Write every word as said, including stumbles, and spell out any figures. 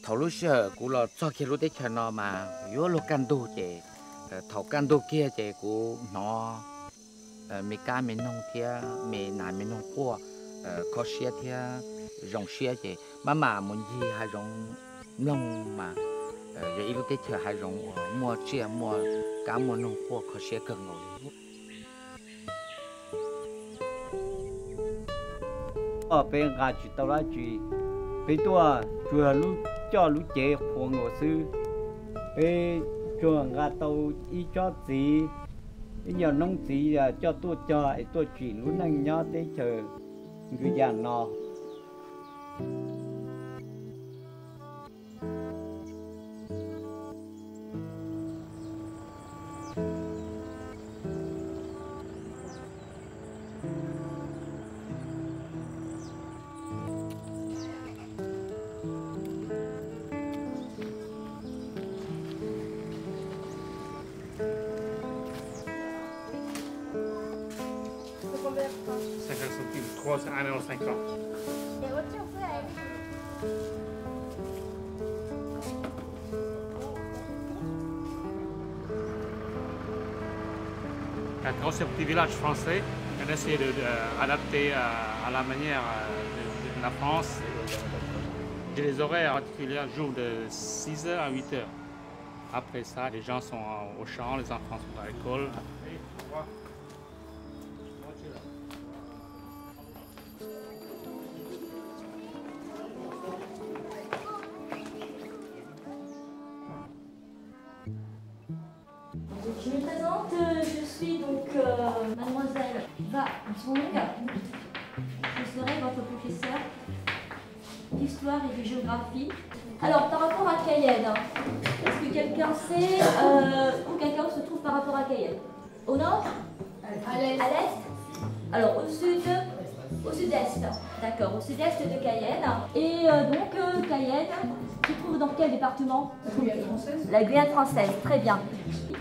thầu lúc xưa cú là cho kia lúc đấy cho nó mà yếu lúc can đồ chế thầu can đồ kia chế cú nó mấy cá mấy nông thia mấy nải mấy nông cua có xe thia rong xe chế mà mà muốn gì hay rong nông mà rồi lúc đấy chờ hay rong mua xe mua cá mua nông cua có xe cần ngồi ở bên gà chỉ tao lá chỉ bên tua chùa lú cho lú chế hoàng ngô sư bên chùa gà tàu y cho gì bây giờ nông gì cho tôi cho tôi chỉ lú năng nhớ để chờ người già nọ cinquante centimes, trois, un euro cinquante. Quand c'est un petit village français, on essaie d'adapter à, à la manière de, de la France. J'ai les horaires particuliers, jour de six heures à huit heures. Après ça, les gens sont au champ, les enfants sont à l'école. Je me présente, je suis donc euh, mademoiselle Va Zong. Je serai votre professeur d'histoire et de géographie. Alors, par rapport à Cayenne, est-ce que quelqu'un sait euh, où quelqu'un se trouve par rapport à Cayenne? Au nord? À l'est. À l'est? Alors, au sud? Au sud-est. D'accord, au sud-est de Cayenne. Et euh, donc, euh, Cayenne se trouve dans quel département? La Guyane française. La Guyane française, très bien.